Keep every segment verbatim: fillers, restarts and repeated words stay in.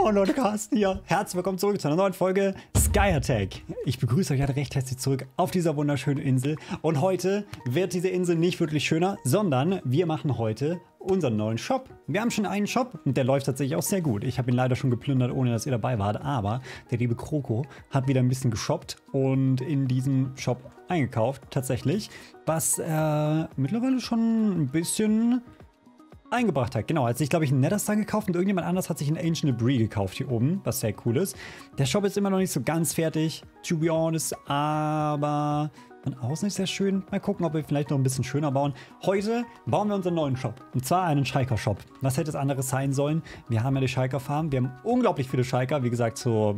Moin Leute, Carsten hier. Herzlich willkommen zurück zu einer neuen Folge Sky Attack. Ich begrüße euch alle recht herzlich zurück auf dieser wunderschönen Insel. Und heute wird diese Insel nicht wirklich schöner, sondern wir machen heute unseren neuen Shop. Wir haben schon einen Shop und der läuft tatsächlich auch sehr gut. Ich habe ihn leider schon geplündert, ohne dass ihr dabei wart. Aber der liebe Kroko hat wieder ein bisschen geshoppt und in diesem Shop eingekauft, tatsächlich. Was äh, mittlerweile schon ein bisschen eingebracht hat. Genau, hat sich, glaube ich, einen Netherstar gekauft und irgendjemand anders hat sich einen Ancient Debris gekauft hier oben, was sehr cool ist. Der Shop ist immer noch nicht so ganz fertig, to be honest, aber von außen ist sehr schön. Mal gucken, ob wir vielleicht noch ein bisschen schöner bauen. Heute bauen wir unseren neuen Shop, und zwar einen Schalker-Shop. Was hätte es anderes sein sollen? Wir haben ja die Schalker-Farm, wir haben unglaublich viele Schalker, wie gesagt, so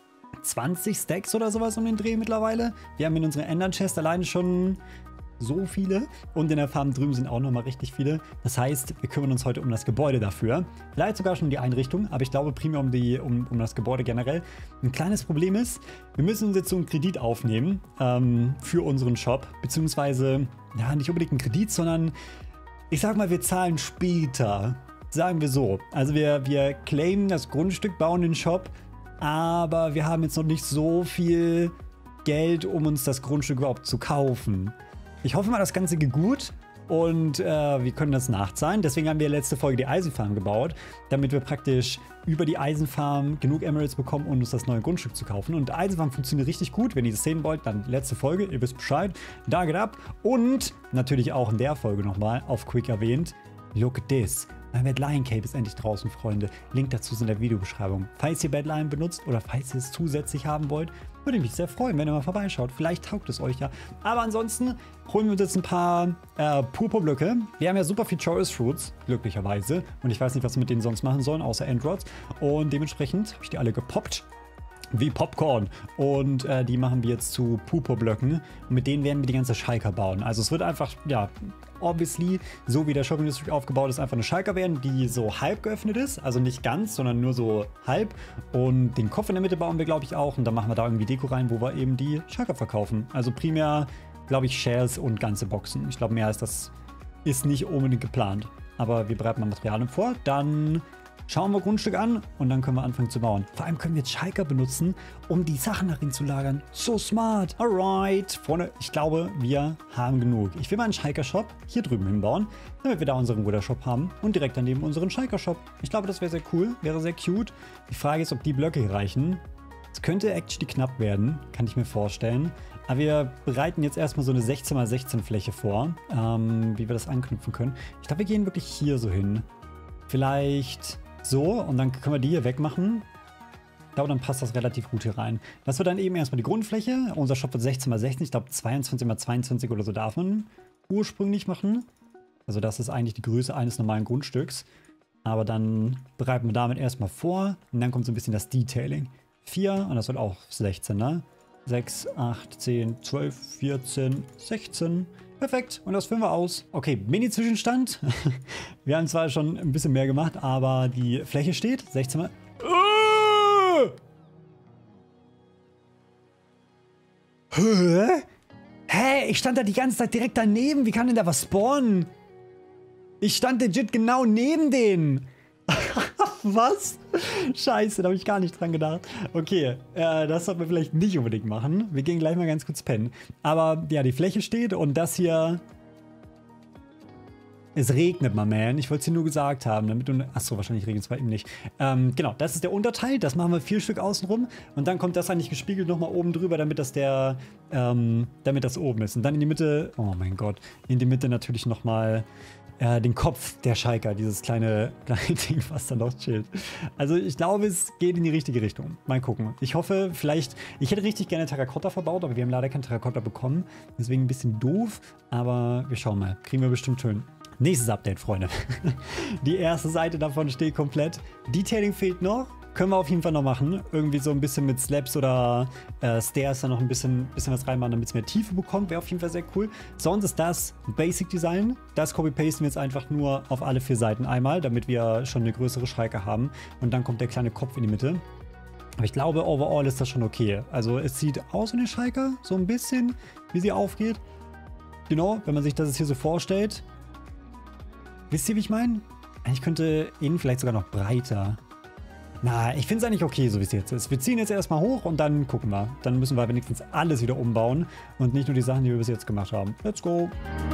zwanzig Stacks oder sowas um den Dreh mittlerweile. Wir haben in unserer Ender-Chest alleine schon so viele und in der Farm drüben sind auch nochmal richtig viele. Das heißt, wir kümmern uns heute um das Gebäude dafür. Vielleicht sogar schon um die Einrichtung, aber ich glaube primär um, die, um, um das Gebäude generell. Ein kleines Problem ist, wir müssen uns jetzt so einen Kredit aufnehmen ähm, für unseren Shop, beziehungsweise, ja, nicht unbedingt einen Kredit, sondern ich sag mal, wir zahlen später. Sagen wir so. Also wir, wir claimen das Grundstück, bauen den Shop, aber wir haben jetzt noch nicht so viel Geld, um uns das Grundstück überhaupt zu kaufen. Ich hoffe mal, das Ganze geht gut und äh, wir können das nachzahlen. Deswegen haben wir letzte Folge die Eisenfarm gebaut, damit wir praktisch über die Eisenfarm genug Emeralds bekommen, um uns das neue Grundstück zu kaufen. Und die Eisenfarm funktioniert richtig gut. Wenn ihr das sehen wollt, dann letzte Folge, ihr wisst Bescheid. Da geht ab. Und natürlich auch in der Folge nochmal auf Quick erwähnt, look at this. Mein Bad Lion Cape ist endlich draußen, Freunde. Link dazu ist in der Videobeschreibung. Falls ihr Bad Lion benutzt oder falls ihr es zusätzlich haben wollt, würde ich mich sehr freuen, wenn ihr mal vorbeischaut. Vielleicht taugt es euch ja. Aber ansonsten holen wir uns jetzt ein paar äh, Purpurblöcke. Wir haben ja super viel Choice Fruits, glücklicherweise. Und ich weiß nicht, was wir mit denen sonst machen sollen, außer Endrods. Und dementsprechend habe ich die alle gepoppt. Wie Popcorn. Und äh, die machen wir jetzt zu Purpurblöcken. Und mit denen werden wir die ganze Schalker bauen. Also es wird einfach, ja, obviously, so wie der Shopping District aufgebaut ist, einfach eine Schalker werden, die so halb geöffnet ist. Also nicht ganz, sondern nur so halb. Und den Kopf in der Mitte bauen wir, glaube ich, auch. Und dann machen wir da irgendwie Deko rein, wo wir eben die Schalker verkaufen. Also primär, glaube ich, Shells und ganze Boxen. Ich glaube, mehr als das ist nicht unbedingt geplant. Aber wir bereiten mal Materialien vor. Dann schauen wir Grundstück an und dann können wir anfangen zu bauen. Vor allem können wir jetzt Schalker benutzen, um die Sachen darin zu lagern. So smart. Alright. Freunde, ich glaube, wir haben genug. Ich will mal einen Schalker-Shop hier drüben hinbauen, damit wir da unseren Wither-Shop haben und direkt daneben unseren Schalker-Shop. Ich glaube, das wäre sehr cool, wäre sehr cute. Die Frage ist, ob die Blöcke hier reichen. Es könnte actually knapp werden, kann ich mir vorstellen. Aber wir bereiten jetzt erstmal so eine sechzehn mal sechzehn Fläche vor, ähm, wie wir das anknüpfen können. Ich glaube, wir gehen wirklich hier so hin. Vielleicht so, und dann können wir die hier wegmachen. Ich glaube, dann passt das relativ gut hier rein. Das wird dann eben erstmal die Grundfläche. Unser Shop wird sechzehn mal sechzehn. Ich glaube, zweiundzwanzig mal zweiundzwanzig oder so darf man ursprünglich machen. Also das ist eigentlich die Größe eines normalen Grundstücks. Aber dann bereiten wir damit erstmal vor. Und dann kommt so ein bisschen das Detailing. vier, und das wird auch sechzehn, ne? sechs, acht, zehn, zwölf, vierzehn, sechzehn. Perfekt, und das füllen wir aus. Okay, Mini-Zwischenstand. Wir haben zwar schon ein bisschen mehr gemacht, aber die Fläche steht. sechzehn mal. Hä? Hä? Ich stand da die ganze Zeit direkt daneben. Wie kann denn da was spawnen? Ich stand legit genau neben denen. Was? Scheiße, da habe ich gar nicht dran gedacht. Okay, äh, das sollten wir vielleicht nicht unbedingt machen. Wir gehen gleich mal ganz kurz pennen. Aber ja, die Fläche steht und das hier... Es regnet, my man. Ich wollte es dir nur gesagt haben, damit du... Achso, wahrscheinlich regnet es bei ihm nicht. Ähm, genau, das ist der Unterteil. Das machen wir vier Stück außenrum. Und dann kommt das eigentlich gespiegelt nochmal oben drüber, damit das der... Ähm, damit das oben ist. Und dann in die Mitte... Oh mein Gott. In die Mitte natürlich nochmal... Äh, den Kopf der Schalker, dieses kleine, kleine Ding, was da noch chillt. Also ich glaube, es geht in die richtige Richtung. Mal gucken. Ich hoffe, vielleicht... Ich hätte richtig gerne Terrakotta verbaut, aber wir haben leider kein Terrakotta bekommen. Deswegen ein bisschen doof, aber wir schauen mal. Kriegen wir bestimmt schön. Nächstes Update, Freunde. Die erste Seite davon steht komplett. Detailing fehlt noch. Können wir auf jeden Fall noch machen. Irgendwie so ein bisschen mit Slabs oder äh, Stairs da noch ein bisschen, bisschen was reinmachen, damit es mehr Tiefe bekommt. Wäre auf jeden Fall sehr cool. Sonst ist das Basic Design. Das copy-pasten wir jetzt einfach nur auf alle vier Seiten einmal, damit wir schon eine größere Schalke haben. Und dann kommt der kleine Kopf in die Mitte. Aber ich glaube, overall ist das schon okay. Also es sieht aus wie eine Schalke, so ein bisschen, wie sie aufgeht. Genau, wenn man sich das jetzt hier so vorstellt. Wisst ihr, wie ich meine? Eigentlich könnte innen vielleicht sogar noch breiter. Na, ich finde es eigentlich okay, so wie es jetzt ist. Wir ziehen jetzt erstmal hoch und dann gucken wir. Dann müssen wir wenigstens alles wieder umbauen und nicht nur die Sachen, die wir bis jetzt gemacht haben. Let's go!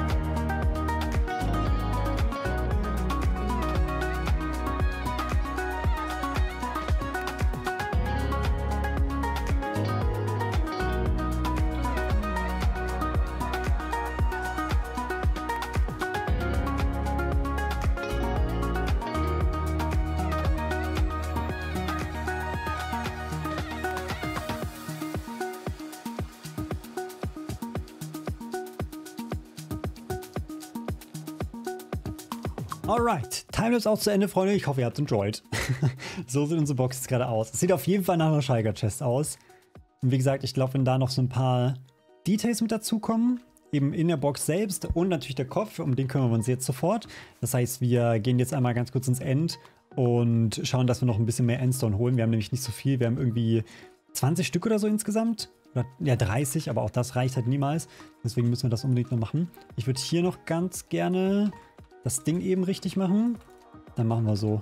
Alright, Timelapse auch zu Ende, Freunde. Ich hoffe, ihr habt es enjoyed. So sieht unsere Box jetzt gerade aus. Es sieht auf jeden Fall nach einer Shulker-Chest aus. Und wie gesagt, ich glaube, wenn da noch so ein paar Details mit dazukommen, eben in der Box selbst und natürlich der Kopf, um den kümmern wir uns jetzt sofort. Das heißt, wir gehen jetzt einmal ganz kurz ins End und schauen, dass wir noch ein bisschen mehr Endstone holen. Wir haben nämlich nicht so viel. Wir haben irgendwie zwanzig Stück oder so insgesamt. Oder, ja, dreißig, aber auch das reicht halt niemals. Deswegen müssen wir das unbedingt noch machen. Ich würde hier noch ganz gerne das Ding eben richtig machen. Dann machen wir so.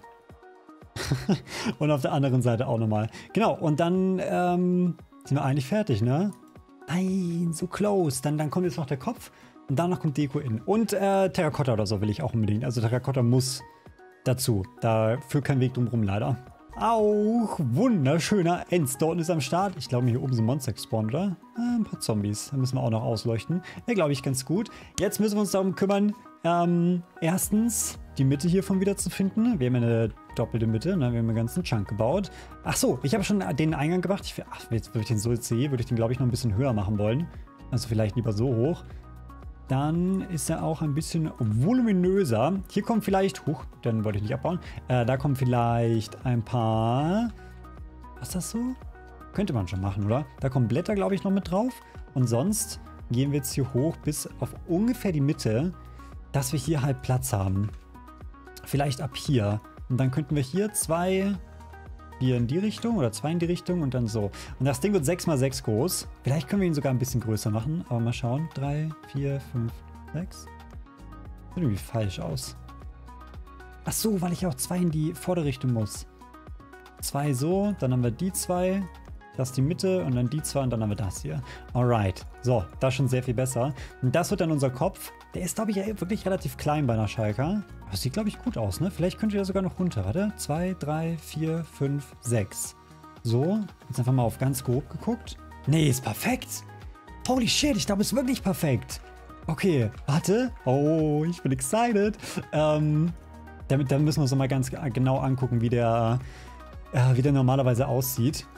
Und auf der anderen Seite auch nochmal. Genau, und dann ähm, sind wir eigentlich fertig, ne? Nein, so close. Dann, dann kommt jetzt noch der Kopf und danach kommt Deko in. Und äh, Terrakotta oder so will ich auch unbedingt. Also Terrakotta muss dazu. Da führt kein Weg drum rum, leider. Auch wunderschöner Endstone ist am Start. Ich glaube, hier oben sind Monster gespawnt, oder? Ah, ein paar Zombies. Da müssen wir auch noch ausleuchten. Ja, glaube ich, ganz gut. Jetzt müssen wir uns darum kümmern, ähm, erstens die Mitte hiervon wieder zu finden. Wir haben eine doppelte Mitte, ne? Wir haben einen ganzen Chunk gebaut. Ach so, ich habe schon den Eingang gemacht. Ich, ach, jetzt würde ich den so jetzt sehe, würde ich den, glaube ich, noch ein bisschen höher machen wollen. Also vielleicht lieber so hoch. Dann ist er auch ein bisschen voluminöser. Hier kommt vielleicht, huch, dann wollte ich nicht abbauen. Äh, da kommen vielleicht ein paar, was ist das so? Könnte man schon machen, oder? Da kommen Blätter, glaube ich, noch mit drauf. Und sonst gehen wir jetzt hier hoch bis auf ungefähr die Mitte, dass wir hier halt Platz haben. Vielleicht ab hier. Und dann könnten wir hier zwei, hier in die Richtung oder zwei in die Richtung und dann so. Und das Ding wird sechs mal sechs groß. Vielleicht können wir ihn sogar ein bisschen größer machen. Aber mal schauen. drei, vier, fünf, sechs. Sieht irgendwie falsch aus. Ach so, weil ich auch zwei in die Vorderrichtung muss. Zwei so, dann haben wir die zwei. Das ist die Mitte und dann die zwei und dann haben wir das hier. Alright. So, das ist schon sehr viel besser. Und das wird dann unser Kopf. Der ist, glaube ich, wirklich relativ klein bei einer Shulker. Aber es sieht, glaube ich, gut aus, ne? Vielleicht könnt ihr da sogar noch runter. Warte. zwei, drei, vier, fünf, sechs. So. Jetzt einfach mal auf ganz grob geguckt. Nee, ist perfekt. Holy shit, ich glaube, es ist wirklich perfekt. Okay, warte. Oh, ich bin excited. Ähm, damit, dann müssen wir uns noch mal ganz genau angucken, wie der, äh, wie der normalerweise aussieht.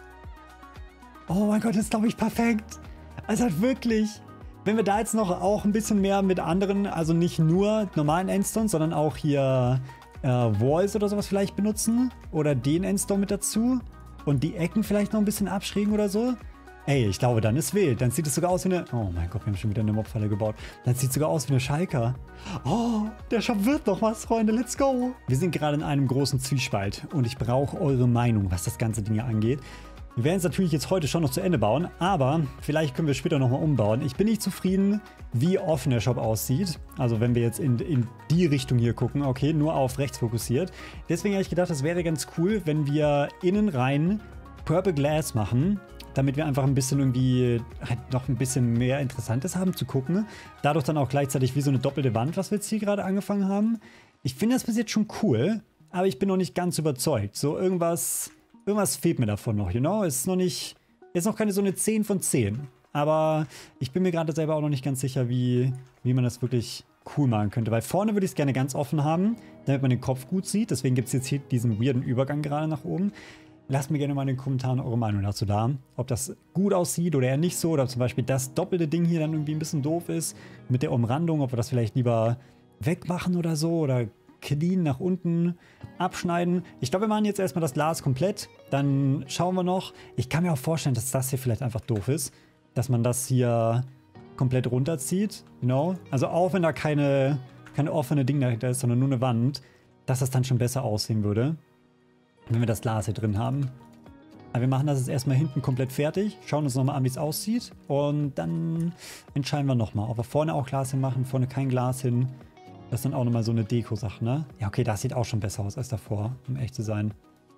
Oh mein Gott, das ist, glaube ich, perfekt. Also halt wirklich. Wenn wir da jetzt noch auch ein bisschen mehr mit anderen, also nicht nur normalen Endstones, sondern auch hier äh, Walls oder sowas vielleicht benutzen. Oder den Endstone mit dazu. Und die Ecken vielleicht noch ein bisschen abschrägen oder so. Ey, ich glaube, dann ist wild. Dann sieht es sogar aus wie eine... Oh mein Gott, wir haben schon wieder eine Mobfalle gebaut. Dann sieht es sogar aus wie eine Shulker. Oh, der Shop wird noch was, Freunde. Let's go. Wir sind gerade in einem großen Zwiespalt. Und ich brauche eure Meinung, was das ganze Ding hier angeht. Wir werden es natürlich jetzt heute schon noch zu Ende bauen, aber vielleicht können wir später nochmal umbauen. Ich bin nicht zufrieden, wie offen der Shop aussieht. Also wenn wir jetzt in, in die Richtung hier gucken, okay, nur auf rechts fokussiert. Deswegen habe ich gedacht, das wäre ganz cool, wenn wir innen rein Purple Glass machen, damit wir einfach ein bisschen irgendwie halt noch ein bisschen mehr Interessantes haben zu gucken. Dadurch dann auch gleichzeitig wie so eine doppelte Wand, was wir jetzt hier gerade angefangen haben. Ich finde das bis jetzt schon cool, aber ich bin noch nicht ganz überzeugt. So irgendwas... Irgendwas fehlt mir davon noch, you know? Es ist noch nicht, ist noch keine so eine zehn von zehn. Aber ich bin mir gerade selber auch noch nicht ganz sicher, wie, wie man das wirklich cool machen könnte. Weil vorne würde ich es gerne ganz offen haben, damit man den Kopf gut sieht. Deswegen gibt es jetzt hier diesen weirden Übergang gerade nach oben. Lasst mir gerne mal in den Kommentaren eure Meinung dazu da. Ob das gut aussieht oder eher nicht so. Oder zum Beispiel das doppelte Ding hier dann irgendwie ein bisschen doof ist. Mit der Umrandung, ob wir das vielleicht lieber wegmachen oder so. Oder clean nach unten abschneiden. Ich glaube, wir machen jetzt erstmal das Glas komplett. Dann schauen wir noch. Ich kann mir auch vorstellen, dass das hier vielleicht einfach doof ist. Dass man das hier komplett runterzieht. You know? Also auch wenn da keine, keine offene Ding dahinter ist, sondern nur eine Wand, dass das dann schon besser aussehen würde, wenn wir das Glas hier drin haben. Aber wir machen das jetzt erstmal hinten komplett fertig. Schauen uns nochmal an, wie es aussieht. Und dann entscheiden wir nochmal, ob wir vorne auch Glas hin machen, vorne kein Glas hin. Das ist dann auch nochmal so eine Deko-Sache, ne? Ja, okay, das sieht auch schon besser aus als davor, um echt zu sein.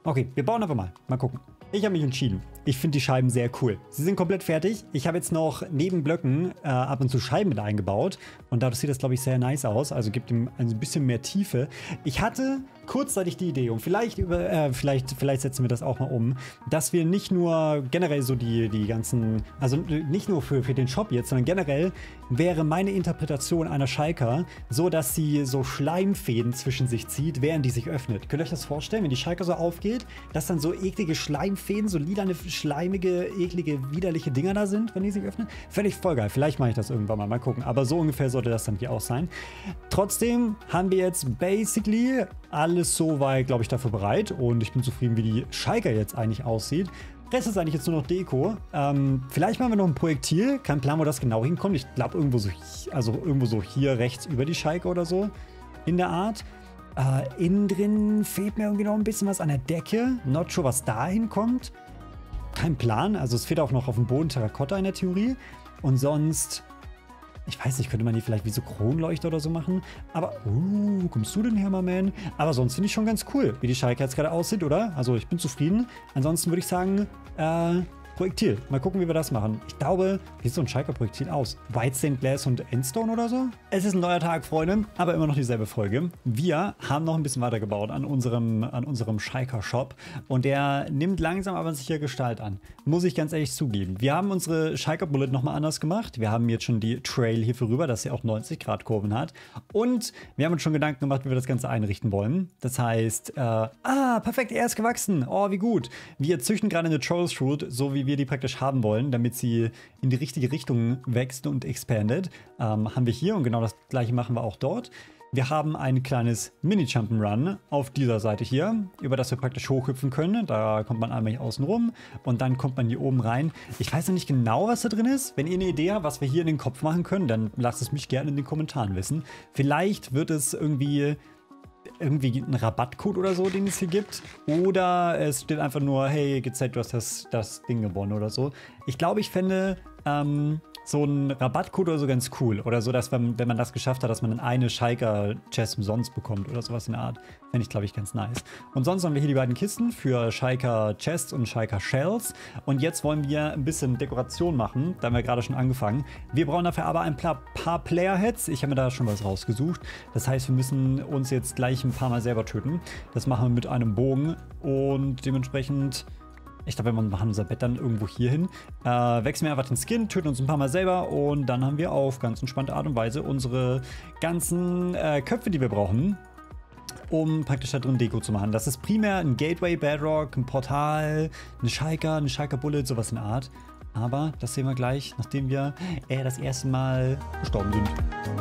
Okay, wir bauen einfach mal. Mal gucken. Ich habe mich entschieden. Ich finde die Scheiben sehr cool. Sie sind komplett fertig. Ich habe jetzt noch neben Blöcken äh, ab und zu Scheiben mit eingebaut. Und dadurch sieht das, glaube ich, sehr nice aus. Also gibt ihm ein bisschen mehr Tiefe. Ich hatte kurzzeitig die Idee, und vielleicht, über, äh, vielleicht, vielleicht setzen wir das auch mal um, dass wir nicht nur generell so die, die ganzen, also nicht nur für, für den Shop jetzt, sondern generell wäre meine Interpretation einer Schalker so, dass sie so Schleimfäden zwischen sich zieht, während die sich öffnet. Könnt ihr euch das vorstellen, wenn die Schalker so aufgeht, dass dann so eklige Schleimfäden, so lilane, schleimige, eklige, widerliche Dinger da sind, wenn die sich öffnen? Völlig voll geil. Vielleicht mache ich das irgendwann mal. Mal gucken. Aber so ungefähr sollte das dann hier auch sein. Trotzdem haben wir jetzt basically alles soweit, glaube ich, dafür bereit. Und ich bin zufrieden, wie die Schalker jetzt eigentlich aussieht. Rest ist eigentlich jetzt nur noch Deko. Ähm, vielleicht machen wir noch ein Projektil. Kein Plan, wo das genau hinkommt. Ich glaube, irgendwo so, also irgendwo so hier rechts über die Schalke oder so. In der Art. Äh, innen drin fehlt mir irgendwie noch ein bisschen was an der Decke. Not sure, was da hinkommt. Kein Plan. Also es fehlt auch noch auf dem Boden Terrakotta in der Theorie. Und sonst, ich weiß nicht, könnte man die vielleicht wie so Kronleuchter oder so machen. Aber, uh, kommst du denn her, my man? Aber sonst finde ich schon ganz cool, wie die Schalke jetzt gerade aussieht, oder? Also ich bin zufrieden. Ansonsten würde ich sagen, äh, Projektil. Mal gucken, wie wir das machen. Ich glaube, wie sieht so ein Schalker-Projektil aus? White Stained Glass und Endstone oder so? Es ist ein neuer Tag, Freunde, aber immer noch dieselbe Folge. Wir haben noch ein bisschen weitergebaut an unserem, an unserem Schalker-Shop und der nimmt langsam aber sicher Gestalt an. Muss ich ganz ehrlich zugeben. Wir haben unsere Schalker-Bullet nochmal anders gemacht. Wir haben jetzt schon die Trail hier vorüber, dass sie auch neunzig Grad Kurven hat. Und wir haben uns schon Gedanken gemacht, wie wir das Ganze einrichten wollen. Das heißt, äh, ah, perfekt, er ist gewachsen. Oh, wie gut. Wir züchten gerade eine Trolls Fruit, so wie wir die praktisch haben wollen, damit sie in die richtige Richtung wächst und expandet. Ähm, haben wir hier und genau das gleiche machen wir auch dort. Wir haben ein kleines Mini-Jump'n'Run auf dieser Seite hier, über das wir praktisch hochhüpfen können. Da kommt man einmal hier außen rum und dann kommt man hier oben rein. Ich weiß noch nicht genau, was da drin ist. Wenn ihr eine Idee habt, was wir hier in den Kopf machen können, dann lasst es mich gerne in den Kommentaren wissen. Vielleicht wird es irgendwie irgendwie ein Rabattcode oder so, den es hier gibt. Oder es steht einfach nur, hey, gezeigt, du hast das, das Ding gewonnen oder so. Ich glaube, ich fände ähm, so ein Rabattcode oder so ganz cool. Oder so, dass wenn, wenn man das geschafft hat, dass man dann eine Schalker-Chest umsonst bekommt oder sowas in der Art. Fände ich, glaube ich, ganz nice. Und sonst haben wir hier die beiden Kisten für Schalker Chests und Schalker Shells. Und jetzt wollen wir ein bisschen Dekoration machen. Da haben wir gerade schon angefangen. Wir brauchen dafür aber ein paar, paar Player-Heads. Ich habe mir da schon was rausgesucht. Das heißt, wir müssen uns jetzt gleich ein paar Mal selber töten. Das machen wir mit einem Bogen. Und dementsprechend, ich glaube, wir machen unser Bett dann irgendwo hier hin. Äh, wechseln wir einfach den Skin, töten uns ein paar Mal selber und dann haben wir auf ganz entspannte Art und Weise unsere ganzen äh, Köpfe, die wir brauchen, um praktisch da drin Deko zu machen. Das ist primär ein Gateway, Bedrock, ein Portal, eine Schalker, eine Schalker Bullet, sowas in der Art. Aber das sehen wir gleich, nachdem wir äh, das erste Mal gestorben sind.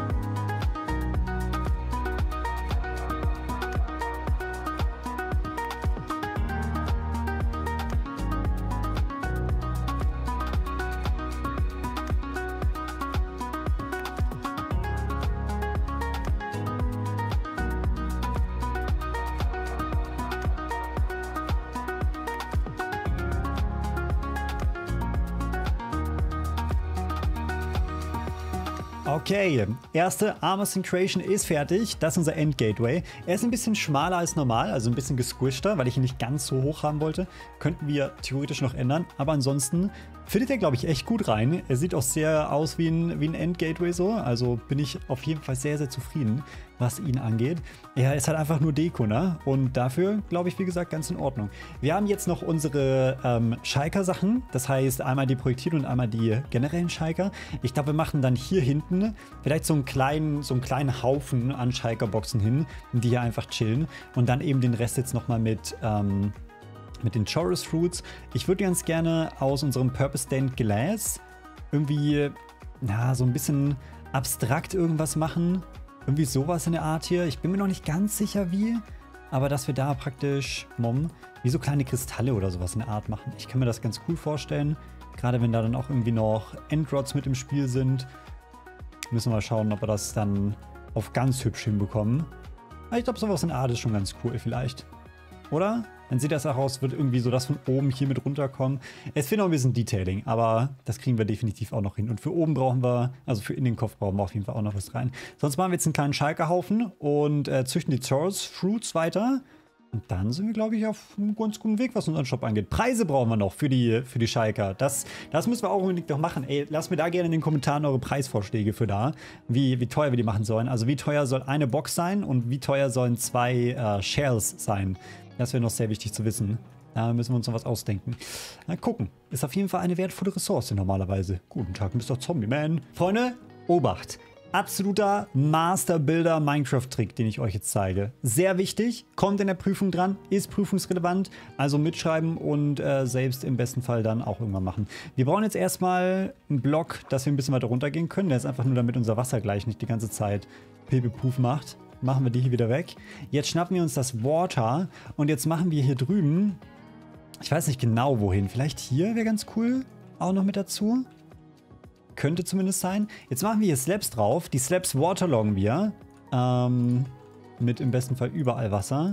Okay, erste Armor Syncration ist fertig. Das ist unser Endgateway. Er ist ein bisschen schmaler als normal, also ein bisschen gesquishter, weil ich ihn nicht ganz so hoch haben wollte. Könnten wir theoretisch noch ändern, aber ansonsten findet er, glaube ich, echt gut rein. Er sieht auch sehr aus wie ein, wie ein Endgateway so, also bin ich auf jeden Fall sehr, sehr zufrieden, was ihn angeht. Er ist halt einfach nur Deko, ne? Und dafür, glaube ich, wie gesagt, ganz in Ordnung. Wir haben jetzt noch unsere ähm, Schalker-Sachen, das heißt einmal die Projektile und einmal die generellen Schalker. Ich glaube, wir machen dann hier hinten vielleicht so einen kleinen, so einen kleinen Haufen an Schalker-Boxen hin, die hier einfach chillen und dann eben den Rest jetzt nochmal mit ähm, mit den Chorus Fruits. Ich würde ganz gerne aus unserem Purpose Stained Glass irgendwie, na, so ein bisschen abstrakt irgendwas machen. Irgendwie sowas in der Art hier. Ich bin mir noch nicht ganz sicher wie, aber dass wir da praktisch, Mom, wie so kleine Kristalle oder sowas in der Art machen. Ich kann mir das ganz cool vorstellen. Gerade wenn da dann auch irgendwie noch Endrods mit im Spiel sind. Müssen wir mal schauen, ob wir das dann auf ganz hübsch hinbekommen. Aber ich glaube, sowas in der Art ist schon ganz cool vielleicht. Oder? Dann sieht das auch aus, wird irgendwie so das von oben hier mit runterkommen. Es fehlt noch ein bisschen Detailing, aber das kriegen wir definitiv auch noch hin. Und für oben brauchen wir, also für in den Kopf brauchen wir auf jeden Fall auch noch was rein. Sonst machen wir jetzt einen kleinen Schalkerhaufen und äh, züchten die Chorus Fruits weiter. Und dann sind wir, glaube ich, auf einem ganz guten Weg, was unseren Shop angeht. Preise brauchen wir noch für die, für die Schalker. Das, das müssen wir auch unbedingt noch machen. Ey, lasst mir da gerne in den Kommentaren eure Preisvorschläge für da, wie, wie teuer wir die machen sollen. Also wie teuer soll eine Box sein und wie teuer sollen zwei äh, Shells sein. Das wäre noch sehr wichtig zu wissen. Da müssen wir uns noch was ausdenken. Na, gucken. Ist auf jeden Fall eine wertvolle Ressource normalerweise. Guten Tag, Mister Zombie-Man. Freunde, Obacht. Absoluter Master-Builder-Minecraft-Trick, den ich euch jetzt zeige. Sehr wichtig, kommt in der Prüfung dran, ist prüfungsrelevant, also mitschreiben und äh, selbst im besten Fall dann auch irgendwann machen. Wir brauchen jetzt erstmal einen Block, dass wir ein bisschen weiter runtergehen können. Der ist einfach nur, damit unser Wasser gleich nicht die ganze Zeit Pipi-Puf macht. Machen wir die hier wieder weg. Jetzt schnappen wir uns das Water und jetzt machen wir hier drüben, ich weiß nicht genau wohin, vielleicht hier wäre ganz cool, auch noch mit dazu. Könnte zumindest sein. Jetzt machen wir hier Slabs drauf. Die Slabs waterloggen wir. Ähm, mit im besten Fall überall Wasser.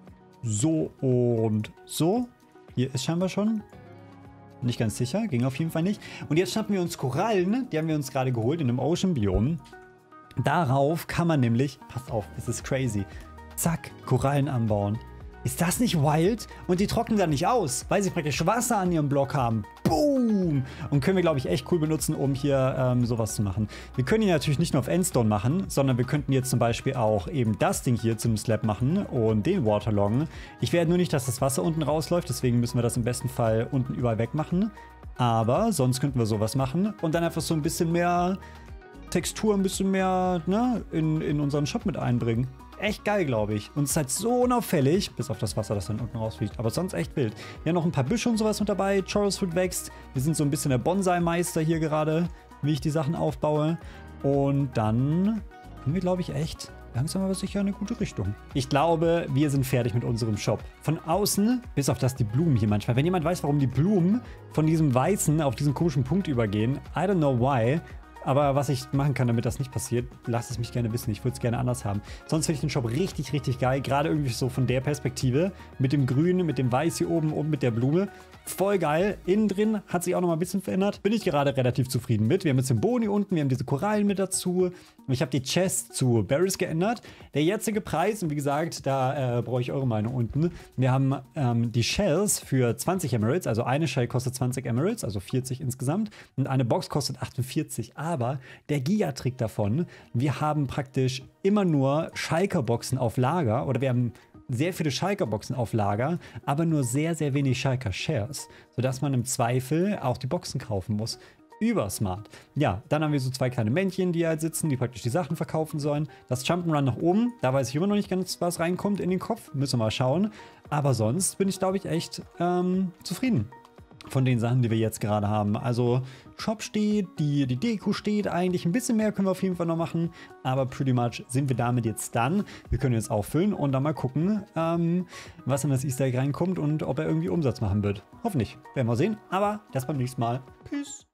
So und so. Hier ist scheinbar schon. Nicht ganz sicher. Ging auf jeden Fall nicht. Und jetzt schnappen wir uns Korallen. Die haben wir uns gerade geholt in einem Ocean-Biom. Darauf kann man nämlich, passt auf, es ist crazy. Zack, Korallen anbauen. Ist das nicht wild? Und die trocknen dann nicht aus, weil sie praktisch Wasser an ihrem Block haben. Boom! Und können wir, glaube ich, echt cool benutzen, um hier ähm, sowas zu machen. Wir können ihn natürlich nicht nur auf Endstone machen, sondern wir könnten jetzt zum Beispiel auch eben das Ding hier zum Slab machen und den waterloggen. Ich werde nur nicht, dass das Wasser unten rausläuft, deswegen müssen wir das im besten Fall unten überall wegmachen. Aber sonst könnten wir sowas machen und dann einfach so ein bisschen mehr Textur, ein bisschen mehr ne, in, in unseren Shop mit einbringen. Echt geil, glaube ich. Und es ist halt so unauffällig, bis auf das Wasser, das dann unten rausfliegt. Aber sonst echt wild. Wir haben noch ein paar Büsche und sowas mit dabei. Chorus Fruit wächst. Wir sind so ein bisschen der Bonsai-Meister hier gerade, wie ich die Sachen aufbaue. Und dann haben wir, glaube ich, echt langsam aber sicher eine gute Richtung. Ich glaube, wir sind fertig mit unserem Shop. Von außen, bis auf das die Blumen hier manchmal. Wenn jemand weiß, warum die Blumen von diesem Weißen auf diesen komischen Punkt übergehen, I don't know why. Aber was ich machen kann, damit das nicht passiert, lasst es mich gerne wissen. Ich würde es gerne anders haben. Sonst finde ich den Shop richtig, richtig geil. Gerade irgendwie so von der Perspektive. Mit dem Grün, mit dem Weiß hier oben und mit der Blume. Voll geil. Innen drin hat sich auch noch mal ein bisschen verändert. Bin ich gerade relativ zufrieden mit. Wir haben jetzt den Boden hier unten. Wir haben diese Korallen mit dazu. Ich habe die Chest zu Berries geändert. Der jetzige Preis, und wie gesagt, da äh, brauche ich eure Meinung unten. Wir haben ähm, die Shells für zwanzig Emeralds. Also eine Shell kostet zwanzig Emeralds, also vierzig insgesamt. Und eine Box kostet achtundvierzig. Aber der Giga-Trick davon, wir haben praktisch immer nur Schalker-Boxen auf Lager. Oder wir haben sehr viele Schalker-Boxen auf Lager, aber nur sehr, sehr wenig Schalker-Shares. Sodass man im Zweifel auch die Boxen kaufen muss. Übersmart. Ja, dann haben wir so zwei kleine Männchen, die halt sitzen, die praktisch die Sachen verkaufen sollen. Das Jump'n'Run nach oben, da weiß ich immer noch nicht ganz, was reinkommt in den Kopf. Müssen wir mal schauen. Aber sonst bin ich, glaube ich, echt ähm, zufrieden von den Sachen, die wir jetzt gerade haben. Also Shop steht, die, die Deko steht eigentlich. Ein bisschen mehr können wir auf jeden Fall noch machen. Aber pretty much sind wir damit jetzt dann. Wir können jetzt auffüllen und dann mal gucken, ähm, was in das Easter Egg reinkommt und ob er irgendwie Umsatz machen wird. Hoffentlich. Werden wir sehen. Aber das beim nächsten Mal. Peace.